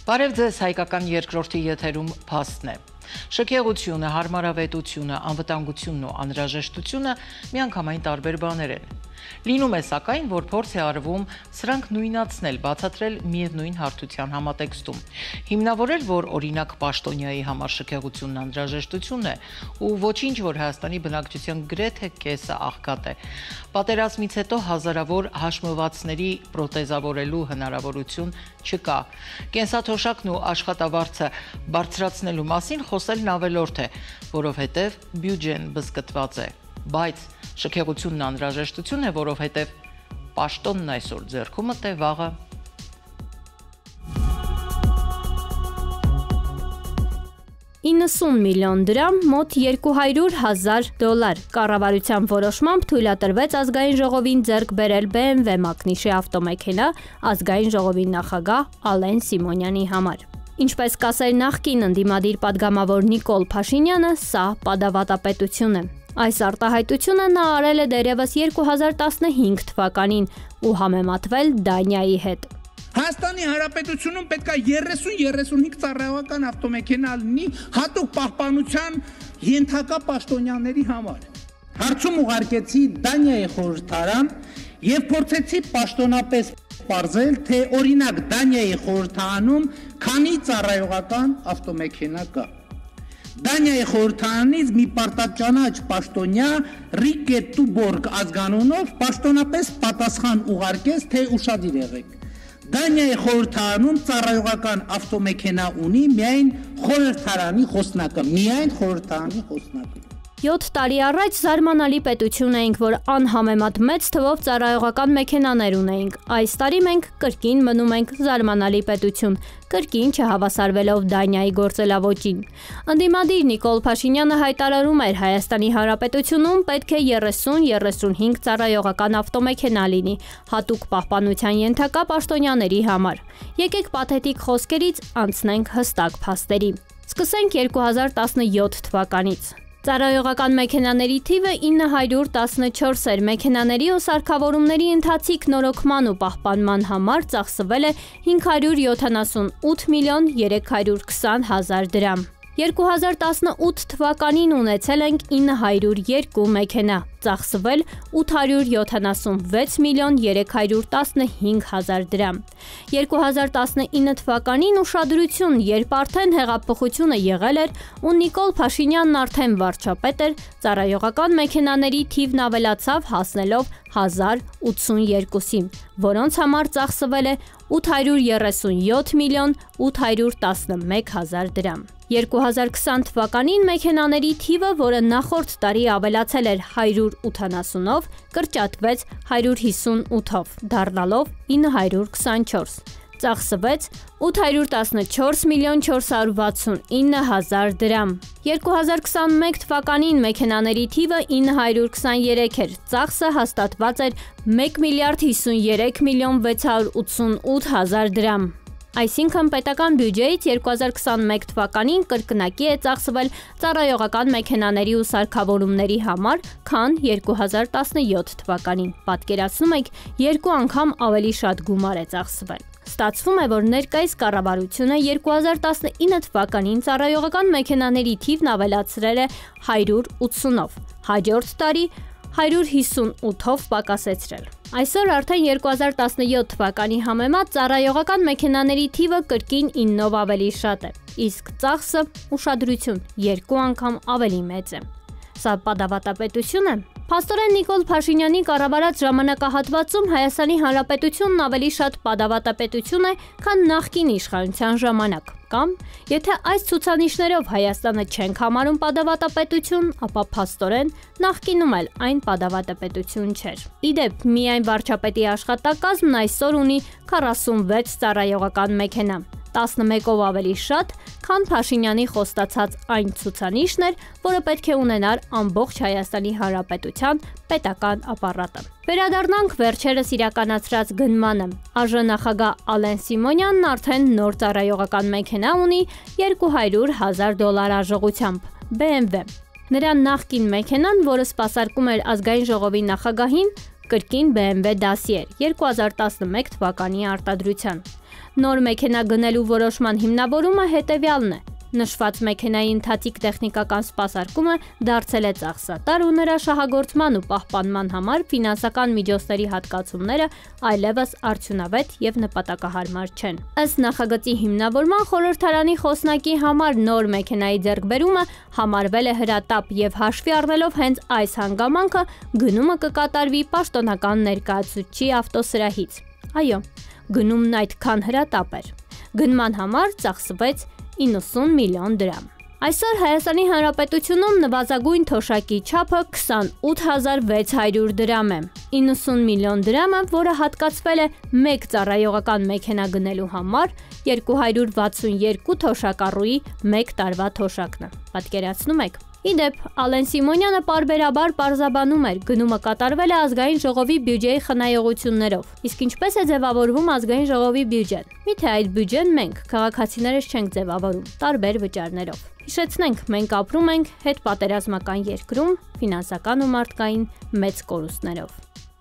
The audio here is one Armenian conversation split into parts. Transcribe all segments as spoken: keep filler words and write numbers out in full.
Բարև ձեզ, հայկական երկրորդի եթերում փաստն է։ Շքեղությունը, հարմարավետությունը, անվտանգությունն ու անհրաժեշտությունը միանգամայն տարբեր բաներ են։ Լինում է սակայն, որ փորձ է արվում սրանք նույնացնել, բացատրել միևնույն հարթության համատեքստում։ Հիմնավորել, որ օրինակ պաշտոնյայի համար շքեղությունն անհրաժեշտություն է ու ոչինչ, որ Հայաստանի բնակչության գրեթե կեսը աղքատ է։ Պատերազմից հետո հազարավոր հաշմվածների պրոթեզավորելու հնարավորություն չկա։ Կենսաթոշակն ու աշխատավարձը բարձրացնելու մասին խոսելն ավելորդ է, որովհետև բյուջեն բզկտված է, բայց շքեղությունն անհրաժեշտություն է, որովհետև պաշտոնն այսօր ձեռքումդ է, վաղը իննսուն միլիոն դրամ, մոտ երկու հարյուր հազար դոլար։ Կառավարության որոշմամբ թույլատրվեց ազգային ժողովին ձեռք բերել B M W մակնիշի ավտոմեքենա ազգային ժողովի նախագահ Ալեն Սիմոնյանի համար։ Ինչպես կասեր նախկին ընդդիմադիր падգամավոր Նիկոլ Փաշինյանը, սա պատավատապետություն է։ Այս արտահայտությունը նա արել է դեռևս երկու հազար տասնհինգ թվականին ու համեմատվել Դանիայի հետ։ Հայաստանի Հանրապետությունում պետք է երեսուն երեսունհինգ ծառայողական ավտոմեքենա լինի հատուկ պահպանության ենթակա պաշտոնյաների համար։ Հարցում ուղարկեցի Դանիայի խորհրդարան եւ փորձեցի պաշտոնապես պարզել, թե օրինակ Դանիայի խորհրդարանում քանի ծառայողական ավտոմեքենա կա։ Դանիայի խորհրդարանից մի պարտաճանաչ պաշտոնյա Ռիկե Տուբորգ ազգանունով պաշտոնապես պատասխան ուղարկեց, թե ուշադիր եղեք։ Դանիայի խորհրդարանում ծառայողական ավտոմեքենա ունի միայն խորհրդարանի խոսնակը, միայն խորհրդարանի խոսնակը։ յոթ տարի առաջ զարմանալի պետություն էինք, որ անհամեմատ մեծ թվով ծառայողական մեքենաներ ունեինք։ Այս տարի մենք կրկին մնում ենք զարմանալի պետություն, կրկին չհավասարվելով Դանիայի գործելավոճին։ Ընդդիմադիր Նիկոլ Փաշինյանը հայտարարում էր Հայաստանի Հանրապետությունում պետք է երեսուն երեսունհինգ ծառայողական ավտոմեքենա լինի, հատուկ պահպանության ենթակա պաշտոնյաների համար։ Եկեք պաթետիկ խոսքերից անցնենք հստակ փաստերի։ Սկսենք երկու հազար տասնյոթ թվականից։ Ծառայողական մեքենաների թիվը ինը հարյուր տասնչորս էր, մեքենաների ու սարքավորումների ընթացիկ նորոգման ու պահպանման համար ծախսվել է հինգ հարյուր յոթանասունութ միլիոն երեք հարյուր քսան հազար դրամ։ երկու հազար տասնութ թվականին ունեցել ենք ինը հարյուր երկու մեքենա, ծախսվել ութ հարյուր յոթանասունվեց միլիոն երեք հարյուր տասնհինգ հազար դրամ։ երկու հազար տասնինը թվականին ուշադրություն, երբ արդեն հեղափոխությունը եղել էր ու Նիկոլ Փաշինյանն արդեն վարչապետ էր, ծառայողական մեքենաների թիվն ավելացավ հասնելով հազար ութսունյոթի, որոնց համար ծախսվել է ութ հարյուր երեսունյոթ միլիոն ութ հարյուր տասնմեկ հազար դրամ։ երկու հազար քսան թվականին մեքենաների թիվը, որը նախորդ տարի ավելացել էր հարյուր ութանասունով, կրճատվեց հարյուր հիսունութով, դառնալով ինը հարյուր քսանչորս։ Ծախսվեց ութ հարյուր տասնչորս միլիոն չորս հարյուր վաթսունինը հազար դրամ։ երկու հազար քսանմեկ թվականին մեքենաների թիվը ինը հարյուր քսաներեք էր, ծախսը հաստատված էր մեկ միլիարդ հիսուներեք միլիոն վեց հարյուր ութսունութ հազար դրամ։ Այսինքն պետական բյուջեից երկու հազար քսանմեկ թվականին կրկնակի է ծախսվել ծառայողական մեքենաների ու սարքավորումների համար, քան երկու հազար տասնյոթ թվականին։ Պատկերացնում եք, երկու անգամ ավելի շատ գումար է ծախսվել։ Ստացվում է, որ ներկայիս կառավարությունը երկու հազար տասնինը թվականին ծառայողական մեքենաների թիվն ավելացրել է հարյուր ութսունով, հաջորդ տարի հարյուր հիսունութով պակասեցրել։ Այսօր արդեն երկու հազար տասնյոթ թվականի համեմատ ծառայողական մեքենաների թիվը կրկին իննով ավելի շատ է, իսկ ծախսը, ուշադրություն, երկու անգամ ավելի մեծ է։ Սա պատավատապետություն է։ Փաստորեն Նիկոլ Փաշինյանի կառավարած ժամանակահատվածում Հայաստանի Հանրապետությունն ավելի շատ պատավատապետություն է, քան նախկին իշխանության ժամանակ։ Կամ, եթե այս ցուցանիշներով Հայաստանը չենք համարում պատավատապետություն, ապա փաստորեն նախկինում էլ այն պատավատապետություն չէր։ Իդեպ, միայն վարչապետի աշխատակազմն այսօր ունի քառասունվեց ծառայողական մեքենա, տասնմեկով ավելի շատ, քան Փաշինյանի խոստացած այն ցուցանիշն էր, որը պետք է ունենար ամբողջ Հայաստանի Հանրապետության պետական ապարատը։ Վերադառնանք վերջերս իրականացրած գնմանը։ ԱԺ նախագահ Ալեն Սիմոնյանն արդեն նոր ծառայողական մեքենա ունի երկու հարյուր հազար դոլար արժողությամբ՝ B M W։ Նրա նախկին մեքենան, որը սպասարկում էր ազգային ժողովի նախագահին, կրկին B M W դասի էր երկու հազար տասնմեկ թվականի արտադրության։ Նոր մեքենա գնելու որոշման հիմնավորումը հետևյալն է. նշված մեքենայի ընթացիկ տեխնիկական սպասարկումը դարձել է ծախսատար ու նրա շահագործման ու պահպանման համար ֆինանսական միջոցների հատկացումները այլևս արդյունավետ եւ նպատակահարմար չեն։ Ըստ նախագծի հիմնավորման խորհրդարանի խոսնակի համար նոր մեքենայի ձեռքբերումը համարվել է հրատապ եւ հաշվի առնելով հենց այս հանգամանքը գնումը կկատարվի պաշտոնական ներկայացուցչի ավտոսրահից։ Այո, գնումն այդքան հրատապ էր։ Գնման համար ծախսվեց իննսուն միլիոն դրամ։ Այսօր Հայաստանի Հանրապետությունում նվազագույն թոշակի չափը քսանութ հազար վեց հարյուր դրամ է։ իննսուն միլիոն դրամը, որը հատկացվել է մեկ ծառայողական մեքենա գնելու համար, երկու հարյուր վաթսունեքու թոշակառուի մեկ տարվա թոշակն է։ Պատկերացնում եք։ Իդեպ, Ալեն Սիմոնյանը պարբերաբար պարզաբանում էր, գնումը կատարվել է ազգային ժողովի բյուջեի խնայողություններով։ Իսկ ինչպես է ձևավորվում ազգային ժողովի բյուջեն։ Միթե այդ բյուջեն մենք, քաղաքացիներս չենք ձևավորում, տարբեր վճարներով։ Հիշեցնենք, մենք ապրում ենք հետպատերազմական երկրում, ֆինանսական ու մարդկային մեծ կորուստներով։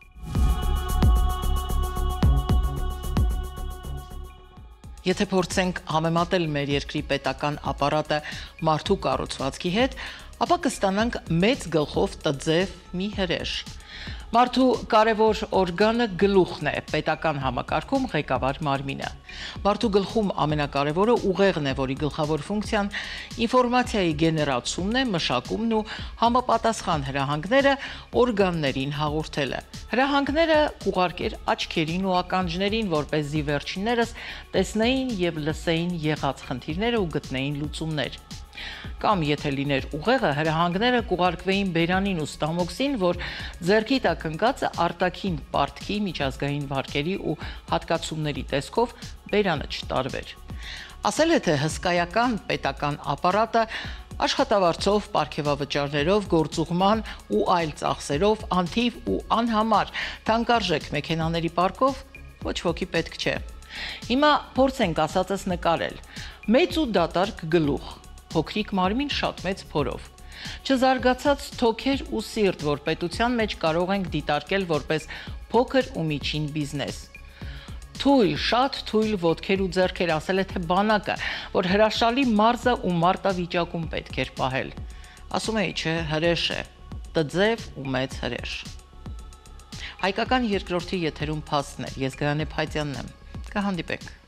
Եթե փորձենք համեմատել մեր երկրի պետական ապարատը մարդու կառուցվածքի հետ, ապա կստանանք մեծ գլխով տձև մի հրեշ։ Մարդու կարևոր օրգանը գլուխն է, պետական համակարգում ղեկավար մարմինը։ Մարդու գլխում ամենակարևորը ուղեղն է, որի գլխավոր ֆունկցիան ինֆորմացիայի գեներացումն է, մշակումն ու համապատասխան հրահանգները օրգաններին հաղորդելը։ Հրահանգները կուղարկեր աչքերին ու ականջներին, որպեսզի վերջիններս տեսնեին եւ լսեին եղած խնդիրները ու գտնեին լուծումներ։ Կամ եթե լիներ ուղեղը, հրահանգները կուղարկվեին բերանին ու ստամոքսին, որ ձեռքի տակ ընկածը արտաքին պարտքի, միջազգային վարկերի ու հատկացումների տեսքով բերանը չտարվեր։ Ասել է, թե հսկայական պետական ապարատը աշխատավարձով, պարգևավճարներով, գործուղման ու այլ ծախսերով, անթիվ ու անհամար թանկարժեք մեքենաների պարկով ոչ ոքի պետք չէ։ Հիմա փորձենք ասածս նկարել։ Մեծ ու դատարկ գլուխ, փոքրիկ մարմին շատ մեծ փորով։ Չզարգացած թոքեր ու սիրտ, որ պետության մեջ կարող ենք դիտարկել որպես փոքր ու միջին բիզնես։ Թույլ, շատ թույլ ոտքեր ու ձեռքեր, ասել է թե բանակը, որ հրաշալի մարզը ու մարտավիճակում պետք էր պահել։ Ասում էի, չէ, հրեշ է, տձև ու մեծ հրեշ։ Հայկական երկրորդի եթերում փաստն է, ես Գայանե Փայտյանն եմ, կհանդիպենք։